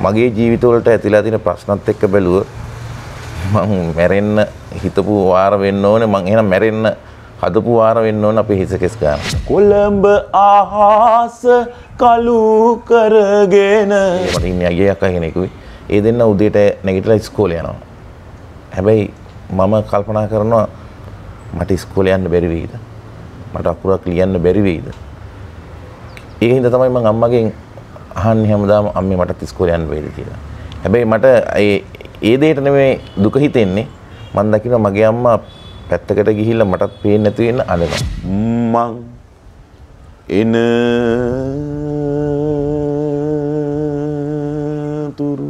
මගේ ජීවිතවලට ඇතිලා තියෙන ප්‍රශ්නත් එක්ක බැලුවොත් මං මැරෙන්න හිතපු වාර වෙන්න ඕනේ. මං එහෙනම් මැරෙන්න හදපු වාර වෙන්න ඕනේ අපේ හිස කෙස් ගන්න. කොළඹ ආහාස කළු කරගෙන මට ඉන්නේ අයියා අක්කා කෙනෙකුයි. ඒ දෙන්න උදේට නැගිටලා ඉස්කෝලේ යනවා. හැබැයි මම කල්පනා කරනවා මට ඉස්කෝලේ යන්න බැරි වෙයිද? මට අකුරක් ලියන්න බැරි වෙයිද? ඒකින්ද තමයි මම අම්මගෙන් අහන්නේ හැමදාම අම්මේ මට ඉස්කෝලේ යන්න බැරිද කියලා. හැබැයි මට ඒ දෙයට නෙමෙයි දුක හිතෙන්නේ. මම දකිනවා මගේ අම්මා පැත්තකට ගිහිල්ලා මටත් පේන්නේ නැති වෙන්න අඬනවා. මං එන තුරු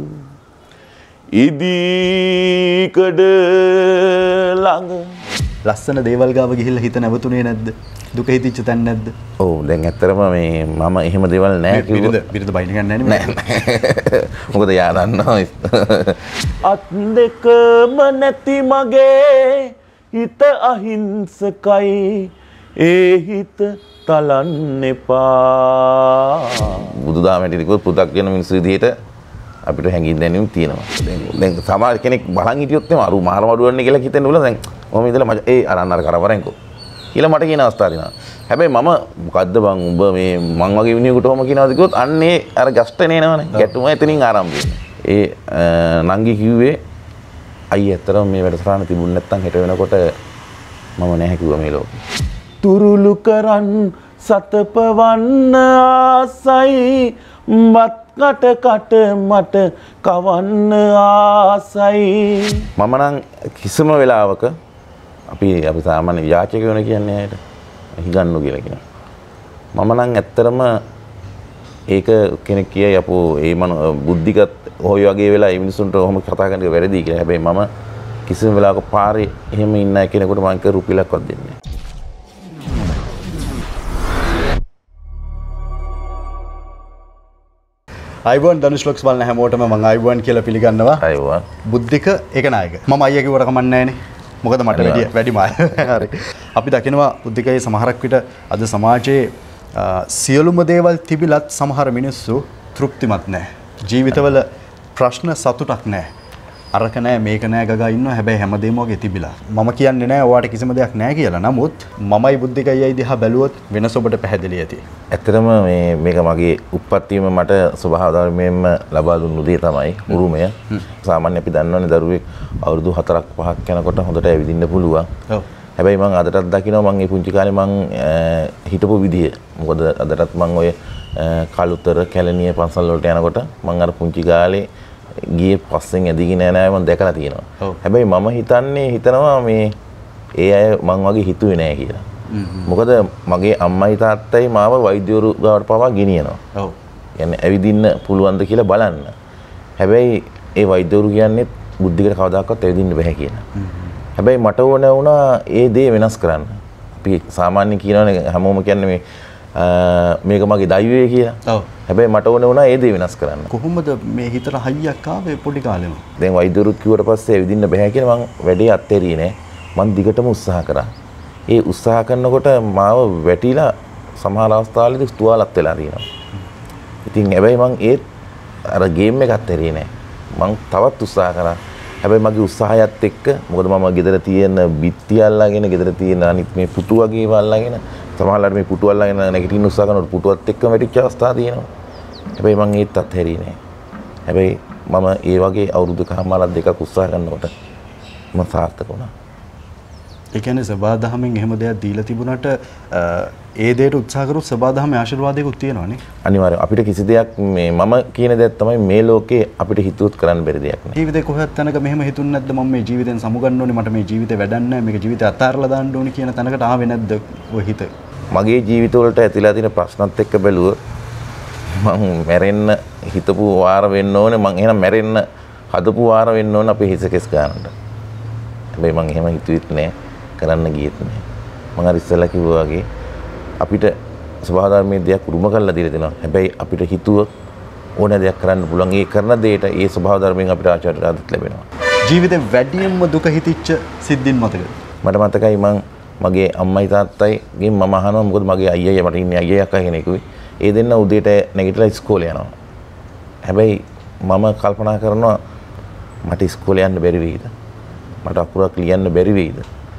ඉදිකඩ ළඟ ලස්සන දේවල් ගාව ගිහිල්ලා හිත නැවතුනේ නැද්ද? දුක හිතිච්ච තැන නැද්ද? ඔව් දැන් ඇත්තටම මේ මම එහෙම දේවල් නැහැ කිව්වොත් බිරිඳ බයින ගන්න නැහැ නේ. මොකද යා දන්නවා අත් දෙකම නැති මගේ හිත අහිංසකයි ඒ හිත තලන්න එපා. බුදුදහමට කිව්වොත් පු탁 වෙන මිනිස්සු විදිහට අපිට හැංගින් දැනීම් තියෙනවා. දැන් සමහර කෙනෙක් බලන් හිටියොත් එම අරු මාර මඩුවන්නේ කියලා හිතෙන්න උල දැන් මම ඉඳලා මච ඒ අරන් අර කරවරෙන්කෝ කියලා මට කියන අවස්ථාව දිනවා. හැබැයි මම මොකද්ද බං උඹ මේ මං වගේ විනියෙකුට ඔහම කියනවාද කිව්වොත් අන්නේ අර ගස්ටනේ නේනවනේ. ගැටුම එතනින් ආරම්භ වෙන්නේ. ඒ නංගි කිව්වේ අයියේ ඇත්තටම මේ වැඩසටහන තිබුණ නැත්නම් හෙට වෙනකොට මම නැහැ කිව්වා මේ ලෝකේ. තුරුළු කරන් සතපවන්න ආසයි මත් කට මට කවන්න ආසයි. මම නම් කිසිම වෙලාවක අපි සාමාන්‍ය යාචකයෝනේ කියන්නේ ඇයට හිගන්නු කියලා කියනවා. මම නම් ඇත්තරම ඒක කෙනෙක් කියයි අපෝ ඒ මන බුද්ධිකත් ඔය වගේ වෙලා ඒ මිනිසුන්ට ඔහොම කතා කරන එක වැරදි කියලා. හැබැයි මම කිසිම වෙලාවක පාරේ එහෙම ඉන්න කෙනෙකුට මම රුපියලක්වත් දෙන්නේ නැහැ. අයිබෝන් ධනුෂ් ලොක්ස් බලන හැමෝටම මම අයිබෝන් කියලා පිළිගන්නවා. අයිබෝන්. බුද්ධික ඒක නායක. මම අයියා කිව්වට කමක් නැහැ නේ. මොකද මට වැඩි මාය. හරි. අපි දකිනවා බුද්ධිකයේ සමහරක් විට අද සමාජයේ සියලුම දේවල් තිබිලත් සමහර මිනිස්සු තෘප්තිමත් නැහැ. ජීවිතවල ප්‍රශ්න සතුටක් නැහැ. අරක නැහැ මේක නැහැ ගගා ඉන්නවා. හැබැයි හැමදේම වගේ තිබිලා. මම කියන්නේ නැහැ ඔයාට කිසිම දෙයක් නැහැ කියලා. නමුත් මමයි බුද්ධිකයයි දිහා බැලුවොත් වෙනස ඔබට පැහැදිලි ඇති. ඇත්තටම මේක මගේ උප්පත්තියම මට ස්වභාව ධර්මයෙන්ම ලබා දුන්නු දේ තමයි උරුමය. සාමාන්‍ය අපි දන්නවනේ දරුවෙක් අවුරුදු 4ක් 5ක් යනකොට හොඳට ඇවිදින්න පුළුවන්. ඔව්. හැබැයි මම අදටත් දකිනවා මම මේ පුංචි කාලේ මම හිටපු විදිය. මොකද අදටත් මම ඔය කලුතර කැලණිය පන්සල් වලට යනකොට මම අර පුංචි කාලේ ගියේ පස්සෙන් ඇදගෙන යන අය මම දැකලා තියෙනවා. හැබැයි මම හිතනවා මේ ඒ අය මං වගේ හිතුවේ නෑ කියලා. මොකද මගේ අම්මයි තාත්තයි මාව වෛද්‍යවරු ගාවට පවා ගෙනියනවා. ඔව්. කියන්නේ ඇවිදින්න පුළුවන්ද කියලා බලන්න. හැබැයි ඒ වෛද්‍යවරු කියන්නේ බුද්ධිකට කවදාකවත් ඇවිදින්න බෑ කියලා. හැබැයි මට ඕන වුණා ඒ දේ වෙනස් කරන්න. අපි සාමාන්‍ය කියනවනේ හැමෝම කියන්නේ මේක මගේ දෛවය කියලා. ඔව්. හැබැයි මට ඕන වුණා ඒ දේ වෙනස් කරන්න. කොහොමද මේ හිතට හයියක් ආවේ පොඩි කාලෙම? දැන් වෛද්‍යවරුත් කිව්වට පස්සේ ඇවිදින්න බෑ කියලා මං වැඩේ අත්හැරියේ නෑ. මං දිගටම උත්සාහ කරා. ඒ උත්සාහ කරනකොට මාව වැටිලා සමහර අවස්ථාවලදී තුවාලත් වෙලා තියෙනවා. ඉතින් හැබැයි මං ඒත් අර ගේම් එක අත්හැරියේ නෑ. මං තවත් උත්සාහ කරා. හැබැයි මගේ උත්සාහයත් එක්ක මොකද මම ගෙදර තියෙන බිත්ති අල්ලගෙන ගෙදර තියෙන අනිත් මේ පුටු වගේ ඒවා අල්ලගෙන සමහරවිට මේ පුටු අල්ලගෙන නැගිටින්න උත්සාහ කරනකොට පුටුවත් එක්කම වැටිච්ච අවස්ථා තියෙනවා. හැබැයි මං ඒත් අත්හැරියේ නෑ. හැබැයි මම ඒ වගේ අවුරුදු කමාරක් දෙකක් උත්සාහ කරනකොට මම සාර්ථක වුණා. ඒ කියන්නේ සබාදහමෙන් එහෙම දෙයක් දීලා තිබුණාට ඒ දෙයට උත්සාහ කරුත් සබාදහමේ ආශිර්වාදයකුත් තියෙනවානේ. අනිවාර්යයෙන් අපිට කිසි දෙයක් මේ මම කියන දෙයක් තමයි මේ ලෝකේ අපිට හිතුවොත් කරන්න බැරි දෙයක් නෑ. ජීවිතේ කොහෙවත් තැනක මෙහෙම හිතුන්නේ නැද්ද මම මේ ජීවිතෙන් සමුගන්න ඕනේ මට මේ ජීවිතේ වැඩක් නෑ මේක ජීවිතය අතාරලා දාන්න ඕනේ කියන තැනකට ආවේ නැද්ද ඔය හිත? මගේ ජීවිතවලට ඇතිලා තියෙන ප්‍රශ්නත් එක්ක බැලුවොත් මං මැරෙන්න හිතපු වාර වෙන්න ඕනේ මං එහෙනම් මැරෙන්න හදපු වාර වෙන්න ඕනේ අපේ හිස කෙස් ගන්නට. හැබැයි මං එහෙම හිතුවෙත් නෑ කරන්න ගියෙත් නෑ. මං අර ඉස්සෙල්ලා කිව්වා වගේ අපිට ස්වභාව ධර්මයේ දෙයක් උරුම කරලා දීලා දෙනවා. හැබැයි අපිට හිතුවොත් ඕන දෙයක් කරන්න පුළුවන්. ඒ කරන දෙයට ඒ ස්වභාව ධර්මයෙන් අපිට ආචාර්යත්වයක් ලැබෙනවා. ජීවිතේ වැඩියෙන්ම දුක හිතිච්ච සිද්ධින් මතකද? මට මතකයි මගේ අම්මයි තාත්තයිගෙන් මම අහනවා මොකද මගේ අයියා මට ඉන්නේ අයියා අක්කා කෙනෙකුයි. ඒ දෙන්න උදේට නැගිටලා ඉස්කෝලේ යනවා. හැබැයි මම කල්පනා කරනවා මට ඉස්කෝලේ යන්න බැරි වෙයිද? මට අකුරක් ලියන්න බැරි වෙයිද?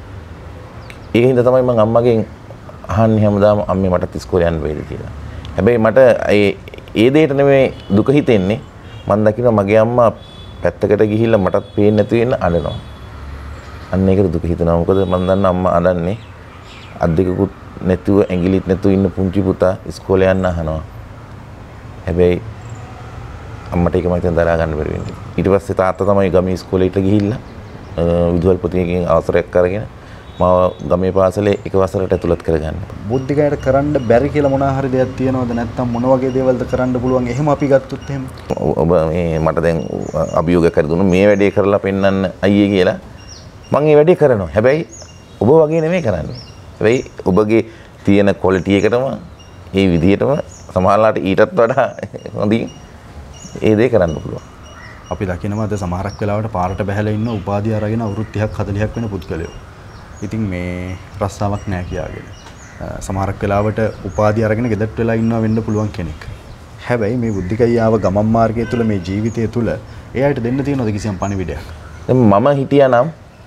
ඒක හින්දා තමයි මම අම්මගෙන් අහන්නේ හැමදාම අම්මේ මට ඉස්කෝලේ යන්න බැරිද කියලා. හැබැයි මට ඒ දෙයට නෙමෙයි දුක හිතෙන්නේ. මම දකිනවා මගේ අම්මා පැත්තකට ගිහිල්ලා මටත් පේන්නේ නැති වෙන්න අඬනවා. අන්න ඒකට දුක හිතෙනවා. මොකද මම දන්නා අම්මා අඬන්නේ අත් දෙකකුත් නැතුව ඇඟිලිත් නැතුව ඉන්න පුංචි පුතා ඉස්කෝලේ යන්න අහනවා. හැබැයි අම්මට ඒක මම හිතන දරා ගන්න බැරි වෙන්නේ. ඊට පස්සේ තාත්තා තමයි ගමේ ඉස්කෝලේට ගිහිල්ලා විදුහල්පතියකින් අවසරයක් අරගෙන මම ගමේ පාසලේ එක වසරකට ඇතුළත් කරගන්න. බුද්ධිකයට කරන්න බැරි කියලා මොනවා හරි දෙයක් තියෙනවද නැත්නම් මොන වගේ දේවල්ද කරන්න පුළුවන්? එහෙම අපි ගත්තොත් එහෙම. ඔබ මේ මට දැන් අභියෝගයක් කර දුන්නු මේ වැඩේ කරලා පෙන්නන්න අයියේ කියලා. මම මේ වැඩේ කරනවා. හැබැයි ඔබ වගේ නෙමෙයි කරන්නේ. හැබැයි ඔබගේ තියෙන ක්වොලිටි එකටම ඒ විදිහටම සමහරලාට ඊටත් වඩා හොඳින් ඒ දේ කරන්න පුළුවන්. අපි දකිනවා අද සමහරක් වෙලාවට පාරට බැහැලා ඉන්න උපාධිය අරගෙන අවුරුදු 30ක් 40ක් වෙන පුද්ගලයෝ. ඉතින් මේ රස්සාවක් නැහැ කියාගෙන. සමහරක් වෙලාවට උපාධිය අරගෙන ගෙදරට වෙලා ඉන්නවා වෙන්න පුළුවන් කෙනෙක්. හැබැයි මේ බුද්ධිකයියාව ගමන් මාර්ගය තුල මේ ජීවිතය තුල එයාට දෙන්න තියෙනවද කිසියම් පණිවිඩයක්? දැන් මම හිටියානම්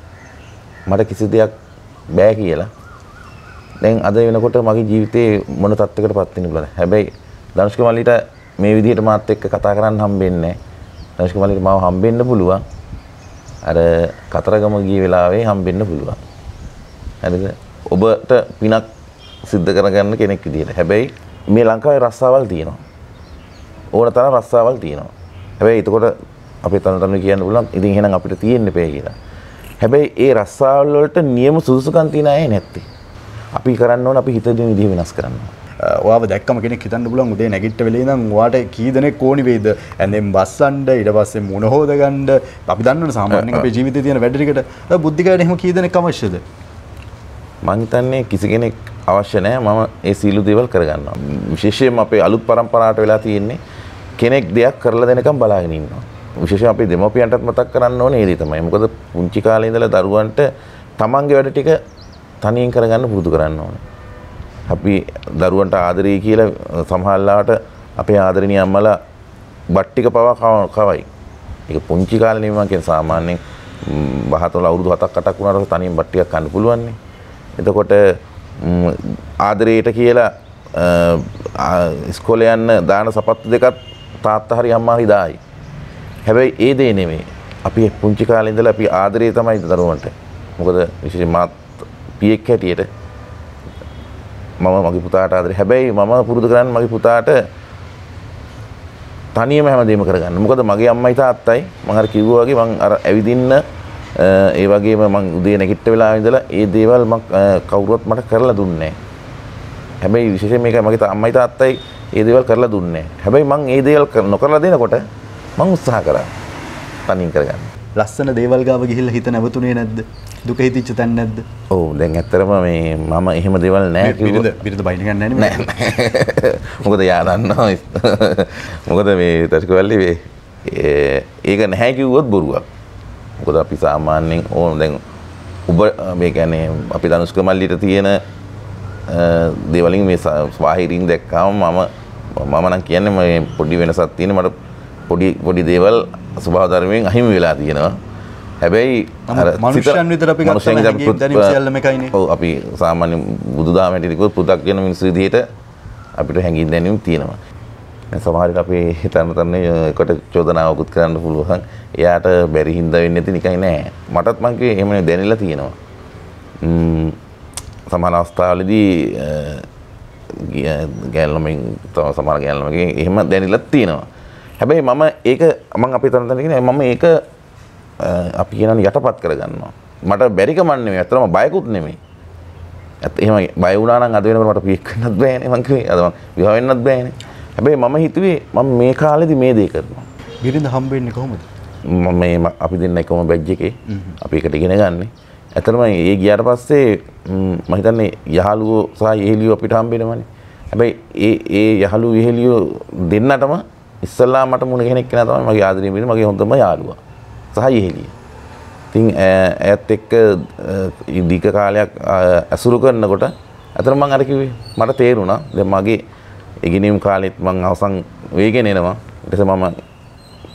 මට කිසි දෙයක් බෑ කියලා. දැන් අද වෙනකොට මගේ ජීවිතේ මොන තත්යකටපත් වෙන්න බලන්න. හැබැයි ධනුෂ්ක මල්ලිට මේ විදිහට මාත් එක්ක කතා කරන්න හම්බෙන්නේ නැහැ. ධනුෂ්ක මල්ලිට මාව හම්බෙන්න පුළුවන්. අර කතරගම ගිය වෙලාවේ හම්බෙන්න පුළුවන්. හරිද? ඔබට පිනක් සිද්ධ කරගන්න කෙනෙක් විදියට. හැබැයි මේ ලංකාවේ රස්සාවල් තියෙනවා. ඕන තරම් රස්සාවල් තියෙනවා. හැබැයි එතකොට අපේ තනතන කියන්න පුළුවන් ඉතින් එහෙනම් අපිට තියෙන්න බෑ කියලා. හැබැයි ඒ රස්සාවල් වලට නියම සුදුසුකම් තියන අය නැත්තේ. අපි කරන්න ඕන අපි හිතන විදිහ වෙනස් කරන්න. ඔයාව දැක්කම කෙනෙක් හිතන්න පුළුවන් උදේ නැගිට වෙලේ ඉඳන් ඔයාට කී දෙනෙක් ඕනි වේද? ඇඳෙන් බස්සන්න ඊට පස්සේ මුණ හොද ගන්න. අපි දන්නවනේ සාමාන්‍යයෙන් අපේ ජීවිතේ තියෙන වැඩ ටිකට බුද්ධිකයට එහෙම කී දෙනෙක් අවශ්‍යද? මං හිතන්නේ කිසි කෙනෙක් අවශ්‍ය නැහැ. මම ඒ සීළු දේවල් කරගන්නවා. විශේෂයෙන්ම අපේ අලුත් පරම්පරාවට වෙලා තියෙන්නේ කෙනෙක් දෙයක් කරලා දෙනකම් බලාගෙන ඉන්නවා. විශේෂයෙන් අපේ දෙමව්පියන්ටත් මතක් කරන්න ඕනේ ඒ දේ තමයි. මොකද පුංචි කාලේ ඉඳලා දරුවන්ට තමන්ගේ වැඩ ටික තනියෙන් කරගන්න පුරුදු කරන්න ඕනේ. අපි දරුවන්ට ආදරේ කියලා සමහරලාට අපේ ආදරණීය අම්මලා බත් ටික පවා කවයි. ඒක පුංචි කාලේ නෙමෙයි මම කියන්නේ සාමාන්‍යයෙන් බහතොල අවුරුදු 7ක් 8ක් වුණාට තනියෙන් බත් ටිකක් කන්න පුළුවන් නේ. එතකොට ආදරේට කියලා ඉස්කෝලේ යන්න දාන සපත්තු දෙකත් තාත්තා හරි අම්මා හරි දායි. හැබැයි ඒ දේ නෙමෙයි. අපි පුංචි කාලේ ඉඳලා අපි ආදරේ තමයි දරුවන්ට. මොකද විශේෂයෙන් මාත් පියෙක් හැටියට මම මගේ පුතාට ආදරේ. හැබැයි මම පුරුදු කරන්නේ මගේ පුතාට තනියම හැමදේම කරගන්න. මොකද මගේ අම්මයි තාත්තයි මම අර කිව්වා වගේ මම අර ඇවිදින්න ඒ වගේම මම උදේ නැගිට වෙලාවෙ ඉඳලා ඒ දේවල් මම කවුරුවත් මට කරලා දුන්නේ නැහැ. හැබැයි විශේෂයෙන් මේක මගේ අම්මයි තාත්තයි ඒ දේවල් කරලා දුන්නේ නැහැ. හැබැයි මම ඒ දේවල් නොකරලා දෙනකොට මම උත්සාහ කරා තනියෙන් කරගන්න. ලස්සන දේවල් ගාව ගිහිල්ලා හිත නැවතුනේ නැද්ද? දුක හිතිච්ච තැන නැද්ද? ඔව් දැන් ඇත්තටම මේ මම එහෙම දේවල් නැහැ කිව්වොත් බිරිඳ බයින් ගන්න නැහැ නේ. මොකද යා දන්නවා. මොකද මේ තස්කවලි මේ ඒක නැහැ කිව්වොත් බොරුවක්. මොකද අපි සාමාන්‍යයෙන් ඕන දැන් ඔබ මේ කියන්නේ අපි ධනුෂ්ක මල්ලිට තියෙන දේවලින් මේ ස්වාහිරින් දැක්කම මම නම් කියන්නේ මේ පොඩි වෙනසක් තියෙන මට පොඩි දේවල් ස්වභාව ධර්මයෙන් අහිමි වෙලා තියෙනවා. හැබැයි අර මනුෂ්‍යයන් විතර අපි ගත්තා නම් දැනීම සියල්ලම එකයිනේ. ඔව් අපි සාමාන්‍ය බුදුදහම හැටියට කිව්වොත් පු탁 කියන මිනිස්සු විදිහට අපිට හැඟීම් දැනීම් තියෙනවා. දැන් සමහර විට අපි හිතන්න එකට චෝදනාවකුත් කරන්න පුළුවන්. එයාට බැරි හින්දා වෙන්නේ නැති නිකන් නෑ. මටත් මං කිව්වේ එහෙම දැනෙලා තියෙනවා. සමහර අවස්ථාවලදී ගෑල්ලමෙන් තව සමහර ගෑල්ලමකින් එහෙම දැනෙලා තියෙනවා. හැබැයි මම ඒක මම අපේ තනතන කියන්නේ මම ඒක අපි කියනනේ යටපත් කරගන්නවා. මට බැරි කමක් නෙමෙයි. අතරම බයකුත් නෙමෙයි. එහෙම බය වුණා නම් අද වෙනකොට මට පියෙක් වෙන්නත් බෑනේ මං කිව්වේ. අද මං විවාහ වෙන්නත් බෑනේ. හැබැයි මම හිතුවේ මම මේ කාලෙදි මේ දේ කරනවා. බිරිඳ හම්බෙන්නේ කොහොමද? මම අපි දෙන්න එකම බැජ් එකේ අපි එකට ඉගෙන ගන්නේ. ඇත්තටම ඒ ගියාට පස්සේ මම හිතන්නේ යහළුවෝ සහ යෙහෙළියෝ අපිට හම්බෙනවනේ. හැබැයි ඒ යහළුවෝ යෙහෙළියෝ දෙන්නටම ඉස්සල්ලා මට මුණ කෙනෙක් කෙනා තමයි මගේ ආදරණීය බිරිඳ මගේ හොඳම යාළුවා සහ යෙහෙළිය. ඉතින් ඇයත් එක්ක දීර්ඝ කාලයක් ඇසුරු කරනකොට අතන මම අර කිව්වේ මට තේරුණා දැන් මගේ ඉගෙනීම් කාලෙත් මම අවසන් වෙගෙන එනවා. ඊට පස්සේ මම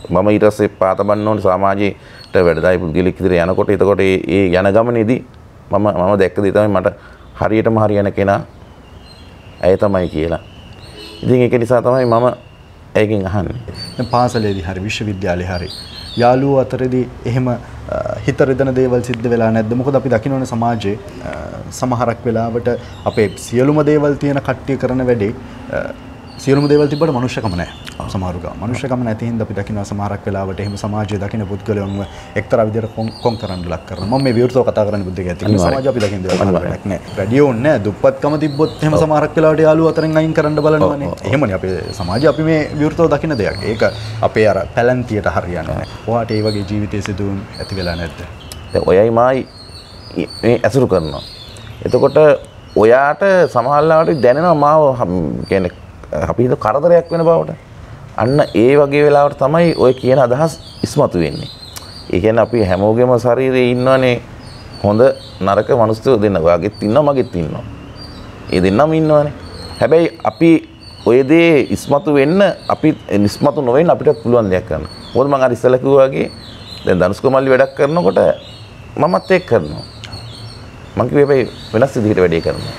මම ඊට පස්සේ පාතබන්න ඕනේ සමාජයට වැඩදායි පුද්ගලික විදිහට යනකොට එතකොට ඒ යන ගමනේදී මම දැක්ක දේ තමයි මට හරියටම හරියන කෙනා ඇය තමයි කියලා. ඉතින් ඒක නිසා තමයි මම ඒකෙන් අහන්නේ. දැන් පාසලේදී හරි විශ්වවිද්‍යාලේ හරි යාළුවෝ අතරේදී එහෙම හිත රිදෙන දේවල් සිද්ධ වෙලා නැද්ද? මොකද අපි දකින්නෝනේ සමාජයේ සමහරක් වෙලාවට අපේ සියලුම දේවල් තියෙන කට්ටිය කරන වැඩේ සියලුම දේවල් තිබ්බට මනුෂ්‍යකම නැහැ. සමහරු ගා මනුෂ්‍යකම නැති හින්දා අපි දකින්න සමහරක් වෙලාවට එහෙම සමාජයේ දකින්න පුද්ගලයන්ව එක්තරා විදිහට කොන් කරන්න ලක් කරනවා. මම මේ විවෘතව කතා කරන්නේ බුද්ධ ගැති. සමාජය අපි දකින්න දේවල් වැඩක් නැහැ. රැඩියෝ නැහැ. දුප්පත්කම තිබ්බොත් එහෙම සමහරක් වෙලාවට යාළුවෝ අතරින් අයින් කරන්න බලනවානේ. එහෙමනේ අපේ සමාජය අපි මේ විවෘතව දකින්න දෙයක්. ඒක අපේ අර පැලන්තියට හරියන්නේ නැහැ. ඔයාට ඒ වගේ ජීවිතයේ සිදුවුම් ඇති වෙලා නැද්ද? දැන් ඔයයි මායි මේ ඇසුරු කරනවා. එතකොට ඔයාට සමහරවිට දැනෙනවා මාව කියන්නේ අපි හිත කරදරයක් වෙන බවට. අන්න ඒ වගේ වෙලාවට තමයි ඔය කියන අදහස් ඉස්මතු වෙන්නේ. ඒ කියන්නේ අපි හැමෝගෙම ශරීරයේ ඉන්නවනේ හොඳ නරක මනුස්සයෝ දෙන්න. ඔයාගෙත් ඉන්නවා මගෙත් ඉන්නවා. ඒ දෙන්නම ඉන්නවනේ. හැබැයි අපි ඔය දේ ඉස්මතු වෙන්න අපි ඉස්මතු නොවෙන්න අපිට පුළුවන් දෙයක් කරන්න. මොකද මම අර ඉස්සෙල්ලා කිව්වා වගේ දැන් ධනුෂ් කුමල්ලි වැඩක් කරනකොට මමත් ඒක කරනවා. මම කිව්වේ වෙනස් විදිහට වැඩේ කරනවා.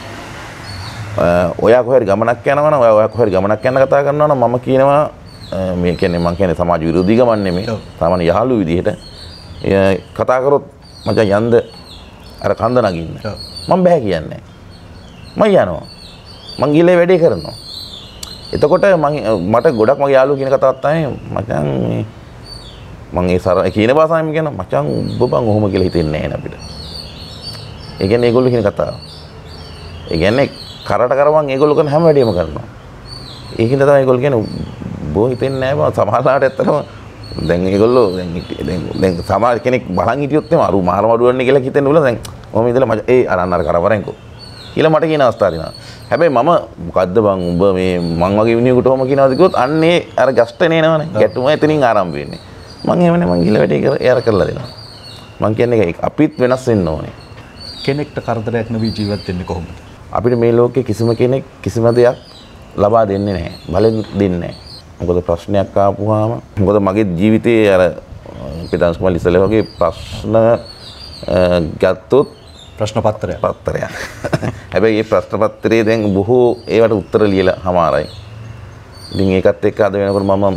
ඔයා කොහරි ගමනක් යනවා නම් ඔයා කොහරි ගමනක් යන කතා කරනවා නම් මම කියනවා මේ කියන්නේ මම කියන්නේ සමාජ විරෝධී ගමන් නෙමෙයි. සාමාන්‍ය යහළු විදිහට කතා කරොත් මචං යන්ද අර කන්ද නගින්න. මම බෑ කියන්නේ. මම යනවා. මං ගිහලා වැඩේ කරනවා. එතකොට මට ගොඩක් මගේ යාළුවෝ කියන කතාවක් තමයි මචං මම ඒ සර කියන භාෂාවෙන් කියනවා මචං ඔබ බං ඔහොම කියලා හිතෙන්නේ නැහැ අපිට. ඒ කියන්නේ ඒගොල්ලෝ කියන කතාව. ඒ කියන්නේ කරට කරවන් ඒගොල්ලෝ කරන හැම වැඩේම කරනවා. ඒකින්ද තමයි ඒගොල්ලෝ කියන්නේ බෝ හිතෙන්නේ නැහැ බං සමහරවිට ඇත්තටම දැන් ඒගොල්ලෝ දැන් සමහර කෙනෙක් බලන් හිටියොත් එම අරු මාර මඩුවන්නේ කියලා හිතෙන්න උල දැන් මොම ඉඳලා මචං ඒ අර කරවරෙන්කෝ කියලා මට කියන අවස්ථාව දිනවා. හැබැයි මම මොකද්ද බං උඹ මේ මං වගේ විනියකට ඔහොම කියනවාද කිව්වොත් අන්නේ අර ගැස්ට් එනේනවනේ. ගැටුම එතනින් ආරම්භ වෙන්නේ. මං එහෙම නේ මං ගිහලා වැඩේ එයාර කරලා දෙනවා. මං කියන්නේ අපිත් වෙනස් වෙන්න ඕනේ. කෙනෙක්ට කරදරයක් නොවි ජීවත් වෙන්නේ කොහොමද? අපිට මේ ලෝකේ කිසිම කෙනෙක් කිසිම දෙයක් ලබා දෙන්නේ නැහැ. බලෙන් දෙන්නේ නැහැ. මොකද ප්‍රශ්නයක් ආපුවාම මොකද මගේ ජීවිතයේ අර පිටංශ කුමල් ඉස්සෙල්ලා වගේ ප්‍රශ්න ගත්තොත් ප්‍රශ්න පත්‍රයක්. හැබැයි මේ ප්‍රශ්න පත්‍රයේ දැන් බොහෝ ඒවට උත්තර ලියලා හමාරයි. ඉතින් ඒකත් එක්ක අද වෙනකොට මම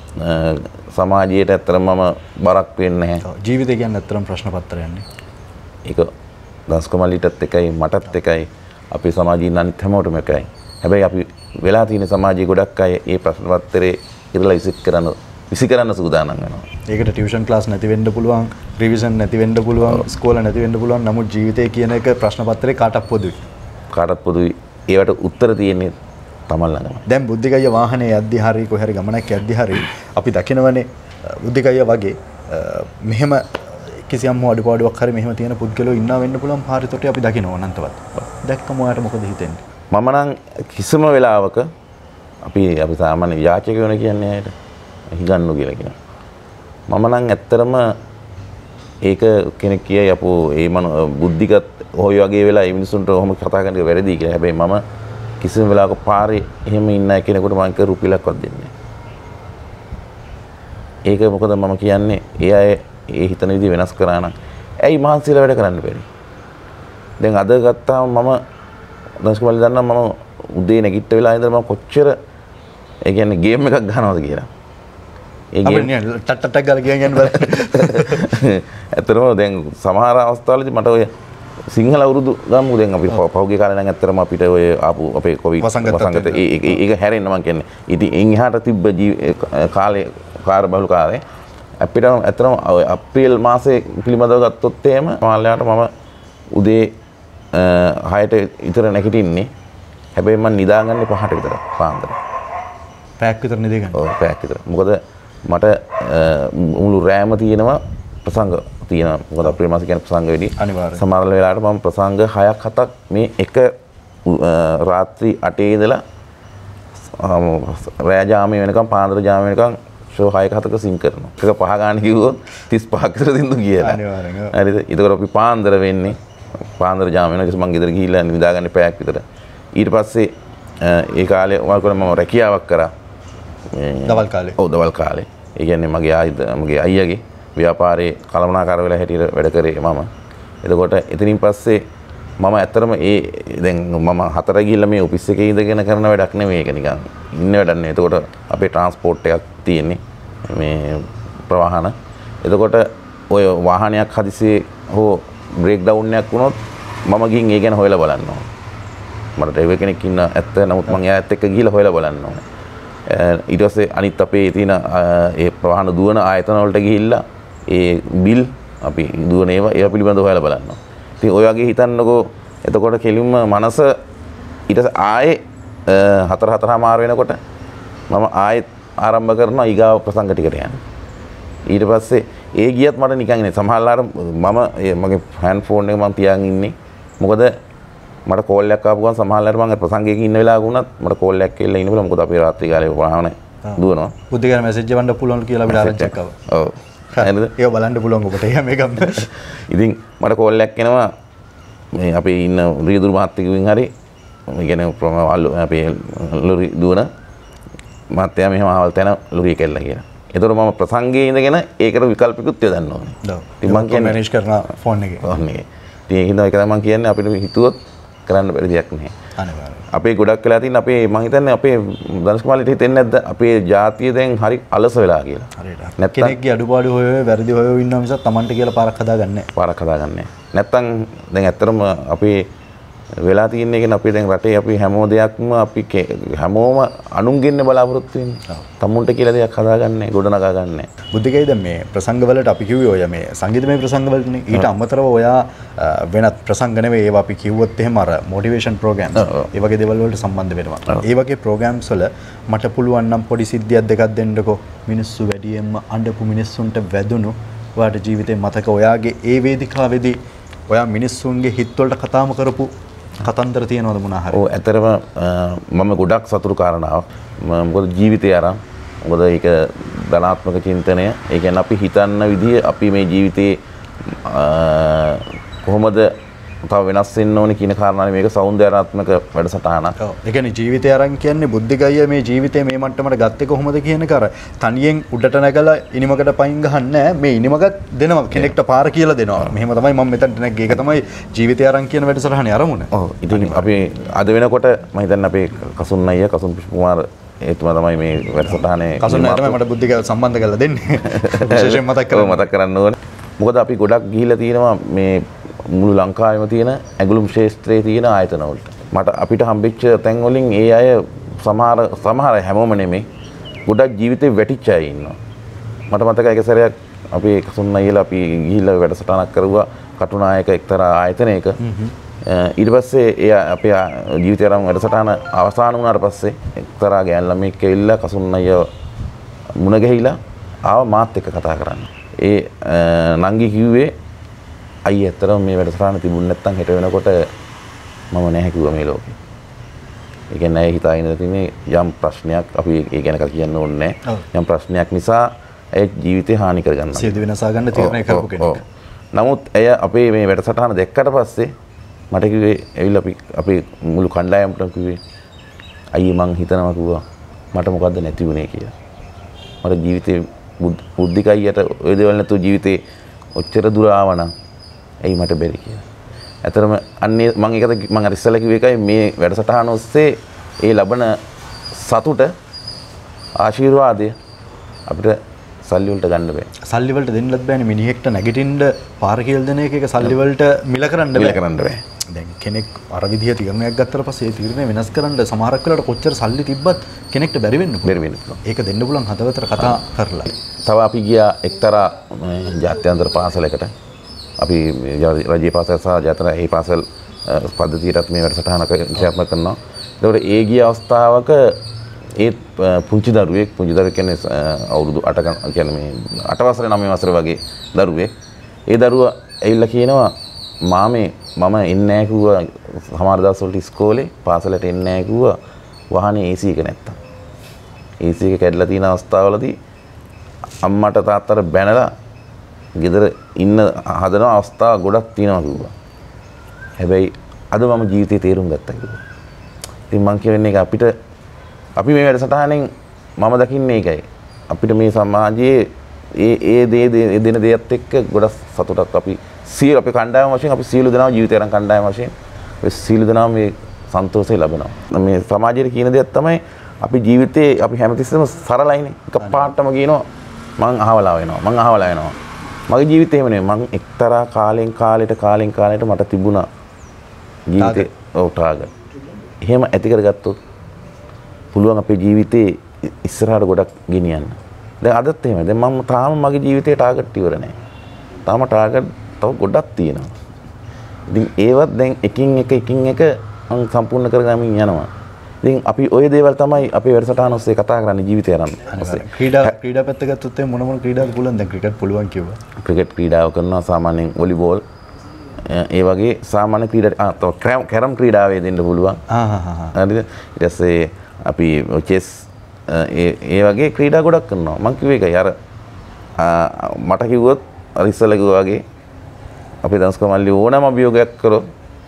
සමාජයට ඇත්තටම මම බරක් වෙන්නේ නැහැ. ජීවිතය කියන්නේ ඇත්තටම ප්‍රශ්න පත්‍රයන්නේ. ඒක දස්කමලිටත් එකයි මටත් එකයි අපේ සමාජීය අනිත් හැමෝටම එකයි. හැබැයි අපි වෙලා තියෙන සමාජයේ ගොඩක් අය මේ ප්‍රශ්න පත්‍රයේ ඉරලා විසි කරන්න සූදානම් වෙනවා. ඒකට ටියුෂන් ක්ලාස් නැති වෙන්න පුළුවන්, රිවිෂන් නැති වෙන්න පුළුවන්, ස්කෝල නැති වෙන්න පුළුවන්. නමුත් ජීවිතය කියන එක ප්‍රශ්න පත්‍රේ කාටත් පොදුයි. කාටත් පොදුයි. ඒවට උත්තර තියෙන්නේ තමන් ළඟම. දැන් බුද්ධිකය වාහනේ යද්දි හරි කොහරි ගමනක් යද්දි හරි අපි දකිනවනේ බුද්ධිකය වගේ මෙහෙම කිසියම් අඩුපාඩුවක් හරි මෙහෙම තියෙන පුද්ගලයෝ ඉන්නා වෙන්න පුළුවන් පාරිතොටේ අපි දකිනවා අනන්තවත්. දැක්කම ඔයාලට මොකද හිතෙන්නේ? මම නම් කිසිම වෙලාවක අපි සාමාන්‍ය යාචකයෝ කියන්නේ ඇයිද? හිගන්නු කියලා කියනවා. මම නම් ඇත්තරම ඒක කෙනෙක් කියයි අපෝ ඒ බුද්ධිකත් ඔය වගේ වෙලා මේ මිනිසුන්ට ඔහොම කතා කරන එක වැරදි කියලා. හැබැයි මම කිසිම වෙලාවක පාරේ එහෙම ඉන්න කෙනෙකුට මම කර රුපියලක්වත් දෙන්නේ නැහැ. ඒක මොකද මම කියන්නේ ඒ අය ඒ හිතන විදිහ වෙනස් කරා නම් ඇයි මහන්සියලා වැඩ කරන්න බැරි? දැන් අද ගත්තාම මම දස්කමල් දන්නා මම උදේ නැගිට වෙලා ඉඳලා මම කොච්චර ඒ කියන්නේ ගේම් එකක් ගන්නවද කියලා. ඒ ගේම් ටට්ටක් ගාලා ගියන් බලන්න. ඇත්තටම දැන් සමහර අවස්ථාවලදී මට ඔය සිංහල අවුරුදු ගමු දැන් අපි පහුගිය කාලේ නම් ඇත්තටම අපිට ඔය ආපු අපේ කොවිඩ් වසංගත ඒක හැරෙන්න මම කියන්නේ. ඉතින් එන් එහාට තිබ්බ කාලේ කාර්බහුල කාලේ අපිට ඇත්තටම අප්‍රේල් මාසේ පිළිබඳව ගත්තොත් එහෙම මාළයාට මම උදේ 6ට විතර නැගිටින්නේ. හැබැයි මම නිදාගන්නේ 5ට විතර පාන්දර. පැයක් විතර නිදගන්න. ඔව් පැයක් විතර. මොකද මට මුළු රෑම තියෙනවා ප්‍රසංග තියෙනවා. මොකද අප්‍රේල් මාසේ කියන්නේ ප්‍රසංග වෙඩි. අනිවාර්යයෙන්. සමහර වෙලාවට මම ප්‍රසංග 6ක් 7ක් මේ එක රාත්‍රී 8 ඉඳලා රෑ ජාමේ වෙනකම් පාන්දර ජාමේ වෙනකම් ෂෝ 6ක 7ක සිං කරනවා. එක පහ ගන්න කිව්වොත් 35ක් විතර දින්දු කියලා. අනිවාර්යයෙන්. හරිද? ඒකවල අපි පාන්දර වෙන්නේ පාන්දර ජාම වෙනවා. මම ගෙදර ගිහිල්ලා නිදාගන්නේ පැයක් විතර. ඊට පස්සේ ඒ කාලේ මම රැකියාවක් කරා. දවල් කාලේ. ඔව් දවල් කාලේ. ඒ කියන්නේ මගේ අයියාගේ ව්‍යාපාරේ කළමනාකාර වෙලා හැටියට වැඩ කරේ මම. එතකොට එතනින් පස්සේ මම ඇත්තටම දැන් මම 4 ගිහිල්ලා මේ ඔෆිස් එකේ ඉඳගෙන කරන වැඩක් නෙමෙයි ඒක නිකන් ඉන්න වැඩක් නෙවෙයි. එතකොට අපේ ට්‍රාන්ස්පෝර්ට් එකක් තියෙන්නේ මේ ප්‍රවාහන. එතකොට ඔය වාහනයක් හදිසියේ හෝ බ්‍රේක් ඩවුන් එකක් වුණොත් මම ගිහින් ඒ ගැන හොයලා බලන්න ඕනේ. මට ඩ්‍රයිවර් කෙනෙක් ඉන්න ඇත්ත නමුත් මම එයාත් එක්ක ගිහිල්ලා හොයලා බලන්න ඕනේ. ඊට පස්සේ අනිත් අපේ තියෙන ඒ ප්‍රවාහන දුවන ආයතන වලට ගිහිල්ලා ඒ බිල් අපි දුවන ඒවා පිළිබඳව හොයලා බලනවා. ඉතින් ඔය වගේ හිතන්නකෝ එතකොට කෙලින්ම මනස ඊට ආයේ 4:04 වෙනකොට මම ආයෙත් ආරම්භ කරනවා ඊගාව ප්‍රසංග ටිකට යන්න. ඊට පස්සේ ඒ ගියත් මට නිකන් ඉන්නේ සමහරවල්ලාට මම මගේ හෑන්ඩ් ෆෝන් එක මම තියාගෙන ඉන්නේ. මොකද මට කෝල් එකක් ආපු ගමන් සමහරවල්ලාට මම ප්‍රසංගයක ඉන්න වෙලාවක වුණත් මට කෝල් එකක් කියලා ඉන්න බලා මොකද අපි රාත්‍රී කාලේ වාහන දුවනවා. බුද්ධිගාන මැසේජ් එකක් පුළුවන් කියලා අපිට ආරංචියක් ආවා. ඔව්. හරිද? ඒක බලන්න පුළුවන් ඔබට. එහෙම එකක්. ඉතින් මට කෝල් එකක් එනවා මේ අපි ඉන්න රියදුරු මහත්තයෙකුගෙන් හරි මේ කියන්නේ අපේ ලොරි දුවන මහත්තයා මෙහෙම ආවල් තැන ලොරිය කෙල්ල කියලා. ඒතකොට මම ප්‍රසංගයේ ඉඳගෙන ඒකට විකල්පිකුත් යොදන්න ඕනේ. ඔව්. ඉතින් මම කියන්නේ මැනේජ් කරන ෆෝන් එකේ. ෆෝන් එකේ. ඉතින් ඒක හින්දා ඒක තමයි මම කියන්නේ අපිට හිතුවොත් කරන්න බැරි දෙයක් නැහැ. අනිවාර්යයෙන්. අපේ ගොඩක් වෙලා තියෙන අපේ මම හිතන්නේ අපේ ධනුෂ් කුමාරට හිතෙන්නේ නැද්ද අපේ ජාතිය දැන් හරි අලස වෙලා කියලා. හරියට. නැත්නම් කෙනෙක්ගේ අඩුපාඩු හොය වැරදි හොය ඉන්නවා මිසක් Tamanට කියලා පාරක් හදාගන්නේ නැහැ. පාරක් හදාගන්නේ නැහැ. නැත්තම් දැන් ඇත්තටම අපේ වෙලා තියෙන එකනේ අපි දැන් රටේ අපි හැමෝ දෙයක්ම අපි හැමෝම අනුන්ගෙන් බලාපොරොත්තු වෙන්නේ. තමුන්ට කියලා දෙයක් හදාගන්නේ ගොඩනගා ගන්නෑ. බුද්ධිකයි දැන් මේ ප්‍රසංගවලට අපි කිව්වේ ඔය මේ සංගීතමය ප්‍රසංගවලටනේ. ඊට අමතරව ඔයා වෙනත් ප්‍රසංග නෙවෙයි ඒවා අපි කිව්වොත් එහෙම අර මොටිවේෂන් ප්‍රෝග්‍රෑම් ඒ වගේ දේවල් වලට සම්බන්ධ වෙනවා. ඒ වගේ ප්‍රෝග්‍රෑම්ස් වල මට පුළුවන් නම් පොඩි සිද්ධියක් දෙකක් දෙන්නකෝ. මිනිස්සු වැඩියෙන්ම අඬපු මිනිස්සුන්ට වැදුණු ඔයාට ජීවිතේ මතක ඔයාගේ ඒ වේදිකාවේදී ඔයා මිනිස්සුන්ගේ හිත් වලට කතාම කරපු කතන්දර තියෙනවද මොනවා හරි? ඔව් ඇත්තටම මම ගොඩක් සතුටු කාරණාවක්. මොකද ජීවිතය අරන් මොකද ඒක ධනාත්මක චින්තනය. ඒ කියන්නේ අපි හිතන්න විදිය අපි මේ ජීවිතේ කොහොමද තව වෙනස් වෙන්න ඕනේ කියන කාරණානේ මේක සෞන්දර්යාත්මක වැඩසටහනක්. ඔව්. ඒ කියන්නේ ජීවිතය අරන් කියන්නේ බුද්ධිගය මේ ජීවිතේ මේ මට්ටමට ගත්තේ කොහොමද කියන එක අර තනියෙන් උඩට නැගලා ඉනිමකට පයින් ගහන්නේ නැහැ. මේ ඉනිමකට දෙනවා කෙනෙක්ට පාර කියලා දෙනවා. මෙහෙම තමයි මම මෙතනට නැග්ගේ. ඒක තමයි ජීවිතය අරන් කියන වැඩසටහනේ අරමුණ. ඔව්. ඉතින් අපි අද වෙනකොට මම හිතන්නේ අපේ කසුන් අයියා කසුන් පුෂ්පකුමාර එතුමා තමයි මේ වැඩසටහනේ කසුන් අයියා තමයි මට බුද්ධිගය සම්බන්ධ කරලා දෙන්නේ. විශේෂයෙන් මතක් කරන්න ඕනේ. මොකද අපි ගොඩක් ගිහිල්ලා තියෙනවා මේ මුළු ලංකාවෙම තියෙන ඇගලුම් ක්ෂේත්‍රයේ තියෙන ආයතන වලට. මට අපිට හම්බෙච්ච තැන් වලින් ඒ අය සමහර හැමෝම නෙමෙයි ගොඩක් ජීවිතේ වැටිච්ච අය ඉන්නවා. මට මතකයි එක සැරයක් අපි කසුන් අයියලා අපි ගිහිල්ලා වැඩසටහනක් කරුවා කටුනායක එක්තරා ආයතනයක. ඊට පස්සේ ඒ අපේ ජීවිතය ආරම්භ වැඩසටහන අවසන් වුණාට පස්සේ එක්තරා ගෑන් ළමෙක් ඇවිල්ලා කසුන් අයියව මුණ ගැහිලා ආව මාත් එක්ක කතා කරන්න. ඒ නංගි කිව්වේ අයිය ඇත්තටම මේ වැඩසටහන තිබුණ නැත්නම් හෙට වෙනකොට මම නැහැ කිව්වා මේ ලෝකේ. ඒ කියන්නේ ඇයි හිතාගෙන ඉඳින්නේ යම් ප්‍රශ්නයක් අපි ඒ ගැන කියන්න ඕනේ නැහැ. යම් ප්‍රශ්නයක් නිසා ඒ ජීවිතේ හානි කරගන්නවා. සියදු වෙනසා ගන්න තීරණය කරපු කෙනෙක්. නමුත් එය අපේ මේ වැඩසටහන දැක්කට පස්සේ මට කිව්වේ ඇවිල්ලා අපි මුළු කණ්ඩායමටම කිව්වේ අයියේ මං හිතනවා කිව්වා මට මොකද්ද නැති වුනේ කියලා. මට ජීවිතේ බුද්ධිකයියට ඔය දේවල් නැතුව ජීවිතේ ඔච්චර දුර ආවනම් ඇයි මට බැරි කියලා. ඇතරම අන්නේ මම ඒකද මම අර ඉස්සෙල්ලා කිව්ව එකයි මේ වැඩසටහන ඔස්සේ ඒ ලබන සතුට ආශිර්වාදය අපිට සල්ලි වලට ගන්න බෑ. සල්ලි වලට දෙන්නත් බෑනේ මිනිහෙක්ට නැගිටින්න පාර කියලා දෙන එක සල්ලි වලට මිල කරන්න බෑ. දැන් කෙනෙක් අර විදිය තීරණයක් ගත්තට පස්සේ ඒ තීරණය වෙනස් කරන්න සමහරක් වෙලාවට කොච්චර සල්ලි තිබ්බත් කෙනෙක්ට බැරි වෙන්න පුළුවන්. ඒක දෙන්න පුළුවන් හදවතට කතා කරලා. තව අපි ගියා එක්තරා ජාත්‍යන්තර පාසලකට. අපි රජයේ පාසල් සහ ජාතක ඒ පාසල් පද්ධතියටත් මේ වැඩසටහන ක්‍රියාත්මක කරනවා. ඒකට ඒ ගිය අවස්ථාවක ඒ පුංචි දරුවෙක් කියන්නේ අවුරුදු 8 කියන්නේ මේ 8 වසරේ 9 වසරේ වගේ දරුවෙක්. ඒ දරුවා ඇවිල්ලා කියනවා මාමේ මම එන්නේ නැහැ කිව්වා සමහර දවස්වලට ඉස්කෝලේ පාසලට එන්නේ නැහැ කිව්වා වාහනේ AC එක නැත්තම්. AC එක කැඩලා තියෙන අවස්ථාවවලදී අම්මට තාත්තට බැනලා ගෙදර ඉන්න හදන අවස්ථා ගොඩක් තියෙනවා කිව්වා. හැබැයි අද මම ජීවිතේ තේරුම් ගත්තා කිව්වා. ඉතින් මම කියන්නේ ඒක අපි මේ වැඩසටහනෙන් මම දකින්නේ ඒකයි. අපිට මේ සමාජයේ ඒ දෙන දේත් එක්ක ගොඩක් සතුටක් අපි සියලු අපේ කණ්ඩායම වශයෙන් අපි සියලු දෙනාම ජීවිතය අරන් කණ්ඩායම වශයෙන් අපි සියලු දෙනාම මේ සන්තෝෂය ලබනවා. මේ සමාජයේ කියන දෙයක් තමයි අපි ජීවිතේ අපි හැමතිස්සෙම සරලයිනේ. එකපාරටම කියනවා මං අහවලා වෙනවා. මගේ ජීවිතේ එහෙම නෙමෙයි. මං එක්තරා කාලෙන් කාලෙට මට තිබුණා ජීවිතේ ටාගට්. එහෙම ඇති කරගත්තොත් පුළුවන් අපේ ජීවිතේ ඉස්සරහට ගොඩක් ගෙනියන්න. දැන් අදත් එහෙමයි. දැන් මම තාම මගේ ජීවිතේ ටාගට් ඉවර නැහැ. තාම ටාගට් තව ගොඩක් තියෙනවා. ඉතින් ඒවත් දැන් එකින් එක මම සම්පූර්ණ කරගමින් යනවා. ඉතින් අපි ওই දේවල් තමයි අපේ වැඩසටහන ඔස්සේ කතා කරන්නේ ජීවිතය අරන්. ක්‍රීඩා පැත්ත ගත්තොත් මොන ක්‍රීඩාවක් පුළුවන්? දැන් ක්‍රිකට් පුළුවන් කිව්වා. ක්‍රිකට් ක්‍රීඩාව කරනවා සාමාන්‍යයෙන් වොලිබෝල් ඒ වගේ සාමාන්‍ය ක්‍රීඩා කැරම් ක්‍රීඩාවේ දෙන්න පුළුවන්. හරිද? ඊට පස්සේ අපි චෙස් ඒ වගේ ක්‍රීඩා ගොඩක් කරනවා. මම කිව්වේ ඒකයි අර මට කිව්වොත් අර ඉස්සෙල්ලා කිව්වා වගේ අපේ දන්ස්ක මල්ලි ඕනම අභියෝගයක් කරොත්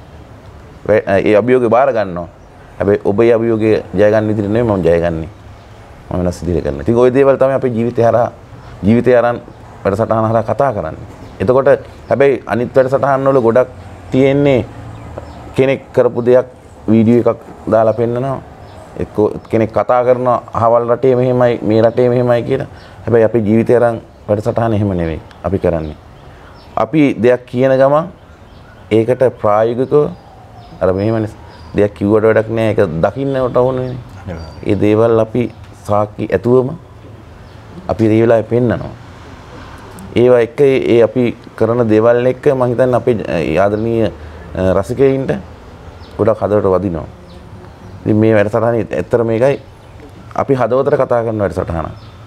ඒ අභියෝගේ බාර ගන්නවා. හැබැයි ඔබේ අභියෝගය ජය ගන්න විදිහට නෙමෙයි මම ජය ගන්නෙ. මම වෙනස් විදිහට කරනවා. ඉතින් ওই දේවල් තමයි අපේ ජීවිතය අරන් වැඩසටහන හරහා කතා කරන්නේ. එතකොට හැබැයි අනිත් වැඩසටහන් වල ගොඩක් තියෙන්නේ කෙනෙක් කරපු දෙයක් වීඩියෝ එකක් දාලා පෙන්නනවා. එක්ක කෙනෙක් කතා කරනවා අහවල් රටේ මෙහෙමයි මේ රටේ මෙහෙමයි කියලා. හැබැයි අපේ ජීවිතය අරන් වැඩසටහන එහෙම නෙවෙයි අපි කරන්නේ. අපි දෙයක් කියන ගමන් ඒකට ප්‍රායෝගිකව අර මෙහෙමනේ දෙයක් කිව්වට වැඩක් නෑ ඒක දකින්නට ඕනේ. ඒ දේවල් අපි සාක්ෂි ඇතුවම අපි ඒ වෙලාවේ පෙන්නනවා. ඒවා එක්ක ඒ අපි කරන දේවල් එක්ක මම හිතන්නේ අපේ ආදරණීය රසිකයින්ට ගොඩක් හදවත වදිනවා. ඉතින් මේ වැඩසටහනේ ඇත්තට මේකයි අපි හදවතට කතා කරන වැඩසටහන.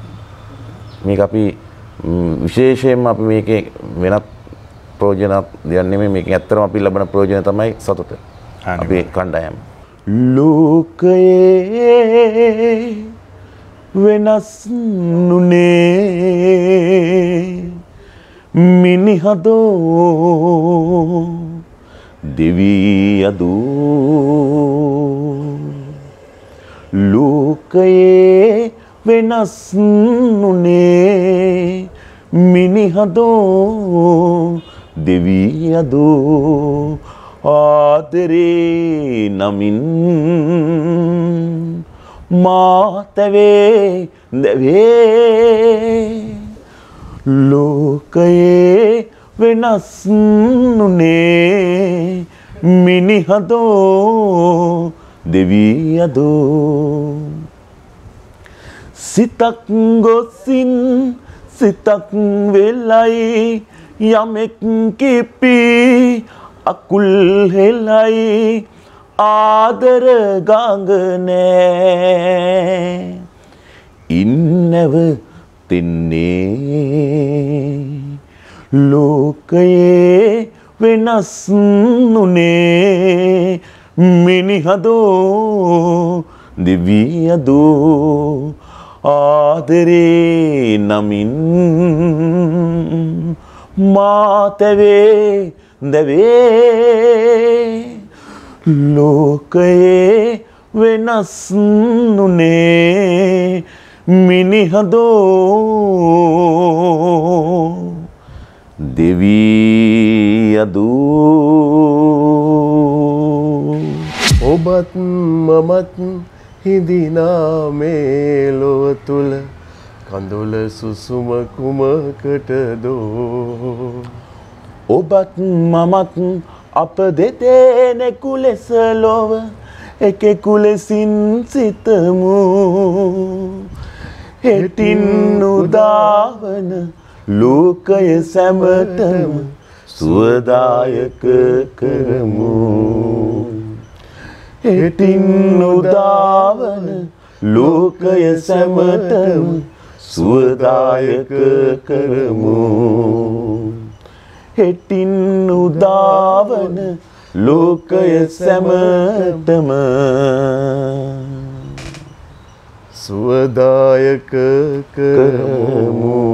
මේක අපි විශේෂයෙන්ම අපි මේකේ වෙනත් ප්‍රයෝජනක් දෙයක් නෙමෙයි මේකෙන් ඇත්තටම අපි ලබන ප්‍රයෝජන තමයි සතුට. අපේ කණ්ඩායම. ලෝකයේ වෙනස් නුනේ මිනිහදෝ දෙවියදෝ ලෝකයේ වෙනස් නුනේ මිනිහදෝ දෙවියදෝ ආදරේ නමින් මාතවේ දෙවේ ලෝකයේ වෙනස් නුනේ මිනිහදෝ දෙවියදෝ සිතක් ගොසින් සිතක් වෙලයි යමෙක් කිපි අකුල් හෙලයි ආදර ගඟ නෑ ඉන්නව තින්නේ ලෝකයේ වෙනස් නුනේ මිනිහදෝ දෙවියදෝ ආදරේ නමින් මාතවේ දවේ ලෝකයේ වෙනස් නුනේ මිනිහදෝ දෙවියදෝ ඔබත් මමත් හිඳිනා මේ ලොව තුල කඳුල සුසුම කුමකටදෝ ඔබත් මමත් අප දෙදෙනෙකු ලෙස ලොව එකෙකු ලෙසින් සිතමු හෙටින් උදාවන ලෝකය සැමටම සුවදායක කරමු හෙටින් උදාවන ලෝකය සැමටම සුවදායක කරමු හෙටින් උදාවන ලෝකය සැමටම සුවදායක කරමු